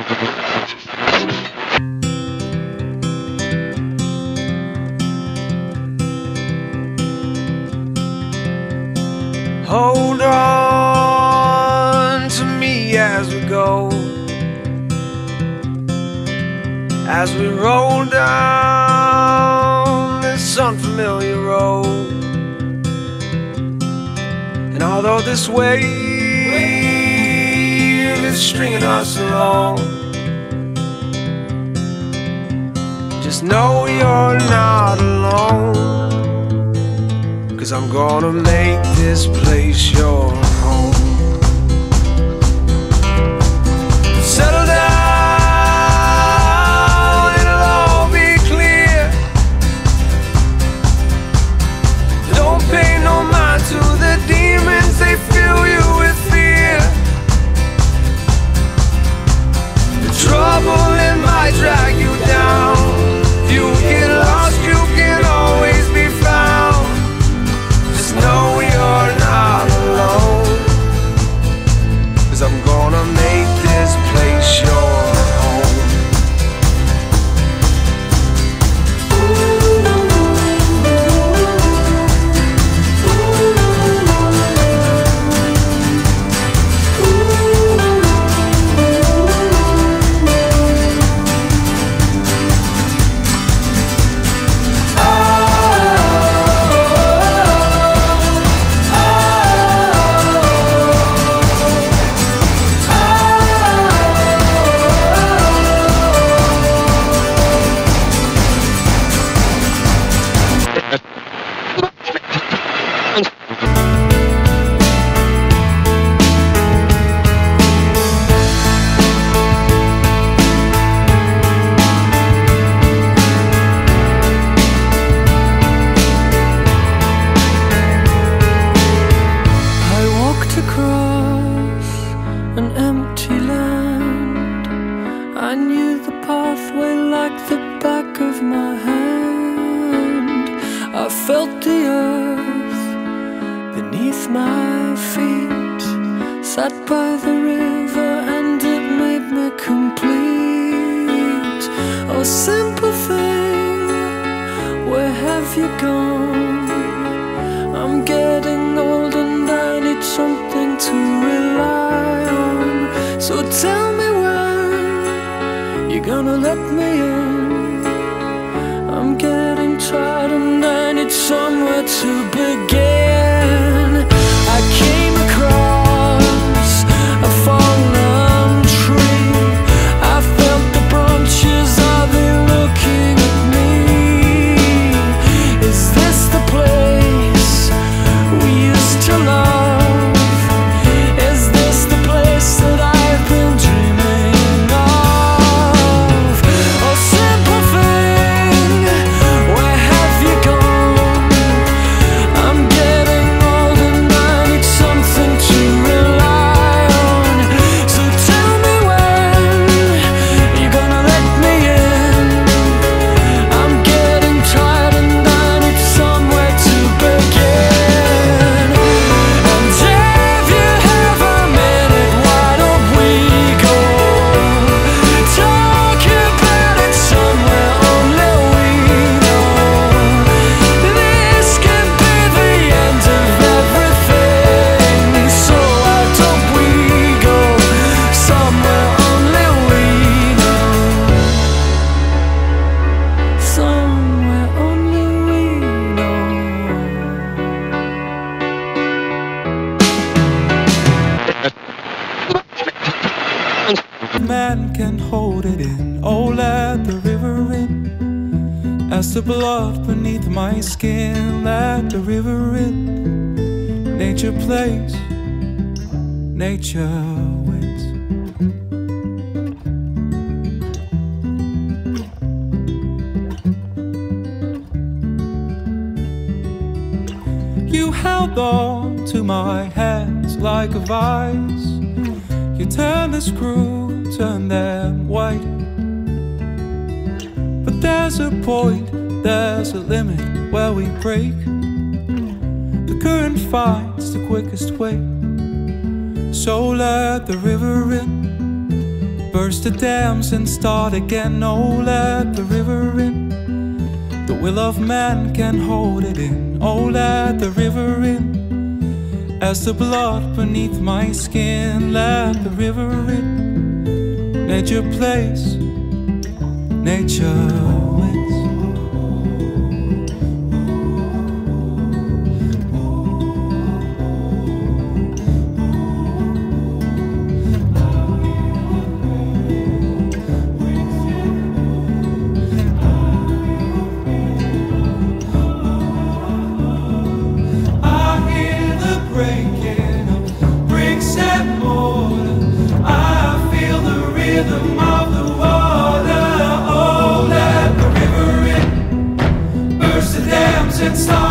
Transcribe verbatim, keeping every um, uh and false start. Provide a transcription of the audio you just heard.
Hold on to me as we go, as we roll down this unfamiliar road. And although this wave is stringing us along, just know you're not alone. 'Cause I'm gonna make this place your home. Settle down, it'll all be clear. Don't pay no mind to the demons, they fill you with fear. The trouble, it might drag you down. If you get lost, you can always be found. Know you're not alone, 'cause I'm gonna make this place your home. Sat by the river and it made me complete. Oh, simple thing, where have you gone? I'm getting old and I need something to rely on. So tell me when you're gonna let me in. I'm getting tired and I need somewhere to begin. I came across a fallen tree. I felt the branches of it looking at me. Is this the place we used to love? Is this the place that I've been dreaming of? Oh, simple thing, where have you gone? I'm getting old and I need something to rely on. So tell me when you're gonna let me in. I'm getting tired and I need somewhere to begin. And if you have a minute, why don't we go talk about it somewhere only we know? This could be the end of everything. So why don't we go somewhere only we know? Somewhere only we know. Man can hold it in, oh let the river in. As the blood beneath my skin, let the river in. Nature plays, nature wins. You held on to my hands like a vice. You turn the screw, turn them white. But there's a point, there's a limit where we break. The current finds the quickest way. So let the river in. burst the dams and start again. Oh, let the river in. The will of man can hold it in. Oh, let the river in. As the blood beneath my skin, let the river in. Nature plays, nature wins. It's